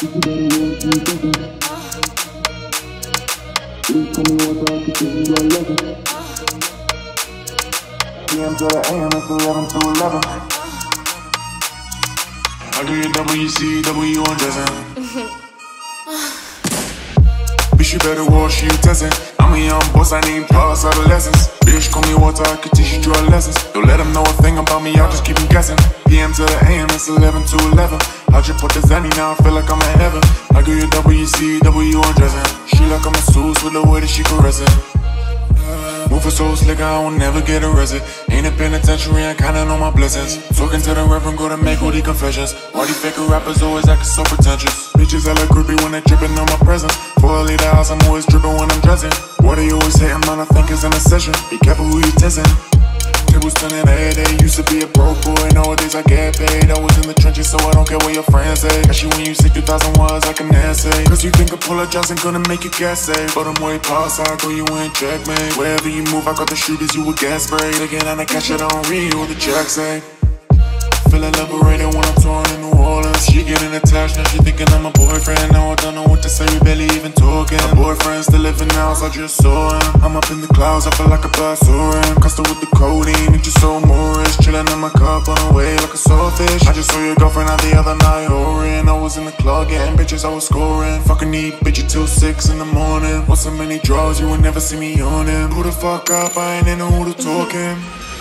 PM to the AM, it's 11 to 11. I do your WCW undressing. Bitch, you better wash you testing. I'm a young boss, I need past adolescence. Bitch, call me water, I can teach you draw lessons. Don't let them know a thing about me, I'll just keep them guessing. PM to the AM, it's 11 to 11. I just put the Zanny, now I feel like I'm in heaven. I do your WCW undressing. She like I'm a Zeus with the way that she caressing. Moving so slick, I won't never get arrested. Ain't a penitentiary, I kinda know my blessings. Talking to the reverend, go to make all these confessions. Why these fake rappers always acting so pretentious? Bitches hella creepy when they dripping on my presence. Before I leave the house, I'm always dripping when I'm dressing. What are you always hating, man? I think it's an obsession. Be careful who you testing. Tables turning every day, used to be a broke boy. Nowadays I get paid. I was in the trenches, so I don't care what your friends say. Especially when you say 2,000 words like an essay. Cause you think apologizing gonna make you get safe. But I'm way past, I go you in checkmate. Wherever you move, I got the shooters, you will get sprayed. Taking on the cash, I don't read what the checks say. Feeling liberated when I'm torn in New Orleans. She getting attached, now she thinking I'm a boyfriend. Now I don't know what to say, we barely even talking. My boyfriend still living now, so I just saw him. I'm up in the clouds, I feel like a bird soaring. Custard with the codeine, it just so Moorish. Chilling in my cup on the way like a swordfish. I just saw your girlfriend out the other night, Orin. I was in the club getting bitches, I was scoring. Fucking need bitches till 6 in the morning. Want so many drugs, you would never see me on him. Who the fuck up, I ain't into who the talking.